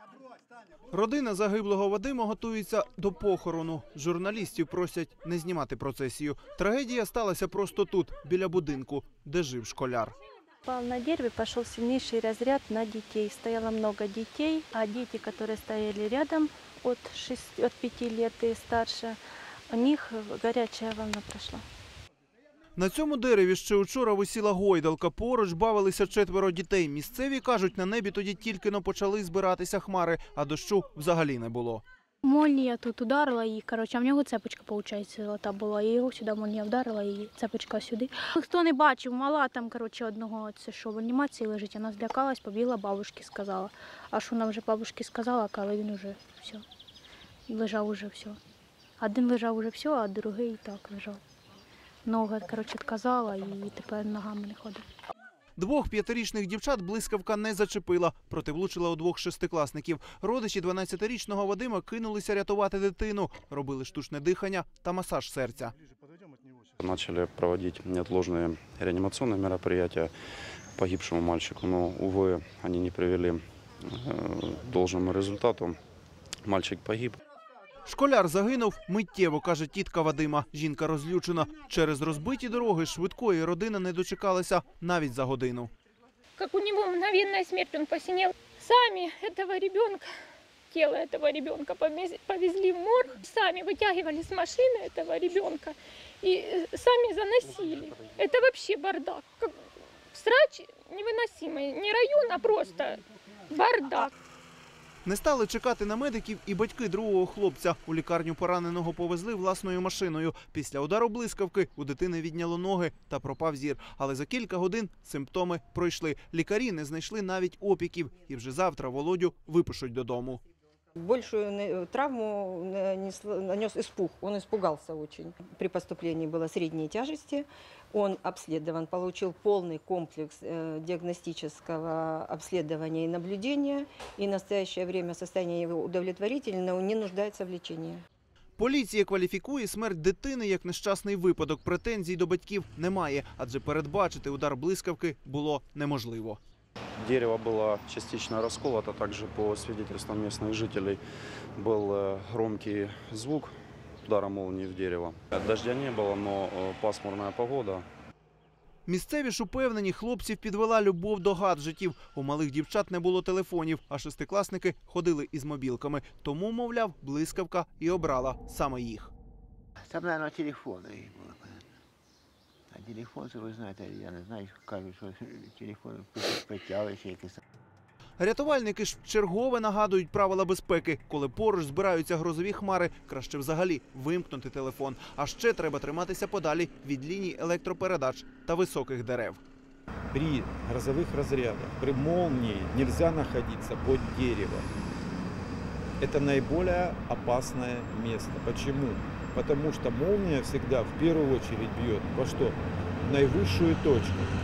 Родина загиблого Вадима готується до похорону. Журналістів просять не знімати процесію. Трагедія сталася просто тут, біля будинку, де жив школяр. Упал на дереве, пошел сильнейший разряд на детей. Стояло много детей, а дети, которые стояли рядом от 5 лет и старше, у них горячая волна прошла. На цьому дереві ще учора висіла гойдалка. Поруч бавилися 4 дітей. Місцеві кажуть, на небі тоді тільки-но почали збиратися хмари, а дощу взагалі не було. Молния тут ударила і, коротше, в нього цепочка, виходить, золота була. І його сюди молния вдарила, і цепочка сюди. Хто не бачив, мала там, коротше, одного, це що, в анімації лежить, вона злякалась, побігла, бабушці сказала. А що вона вже бабушці сказала, коли він уже все, лежав уже все. Один лежав уже все, а другий і так лежав. Нога, коротше, відказала і тепер ногами не ходить. 2 5-річних дівчат блискавка не зачепила, проте влучила у 2 шестикласників. Родичі 12-річного Вадима кинулися рятувати дитину, робили штучне дихання та масаж серця. Начали проводить неотложные реанимационные мероприятия погибшему мальчику, но, увы, они не привели к должному результату. Мальчик погиб. Школяр загинув миттєво, каже тітка Вадима. Жінка розлючена. Через розбиті дороги швидкої родина не дочекалася навіть за годину. Как у него мгновенная смерть, он посинел. Сами этого ребенка, тело этого ребенка повезли в морг, сами вытягивали с машины этого ребенка и сами заносили. Это вообще бардак. Как срач невыносимый. Не район, а просто бардак. Не стали чекати на медиків і батьки другого хлопця. У лікарню пораненого повезли власною машиною. Після удару блискавки у дитини відняло ноги та пропав зір. Але за кілька годин симптоми пройшли. Лікарі не знайшли навіть опіків. І вже завтра Володю випишуть додому. Большую травму нанес испуг, он испугался очень. При поступлении было средней тяжести, он обследован, получил полный комплекс диагностического обследования и наблюдения, и в настоящее время состояние его удовлетворительное, он не нуждается в лечении. Поліція кваліфікує смерть дитини як нещасний випадок. Претензій до батьків немає, адже передбачити удар блискавки було неможливо. Дерево было частично расколото, также по свидетельствам местных жителей был громкий звук удара молнии в дерево. Дождя не было, но пасмурная погода. Місцеві ж упевнені, хлопців підвела любов до гаджетів. У малих дівчат не було телефонів, а шестикласники ходили із мобілками. Тому, мовляв, блискавка і обрала саме їх. Там, мабуть, телефони були. А телефон, це ви знаєте, я не знаю, кажуть, що телефон притягується якийсь. Рятувальники ж вчергове нагадують правила безпеки. Коли поруч збираються грозові хмари, краще взагалі вимкнути телефон. А ще треба триматися подалі від ліній електропередач та високих дерев. При грозовых разрядах, при молнии нельзя находиться под деревом. Это наиболее опасное место. Почему? Потому что молния всегда в первую очередь бьет во что? В наивысшую точку.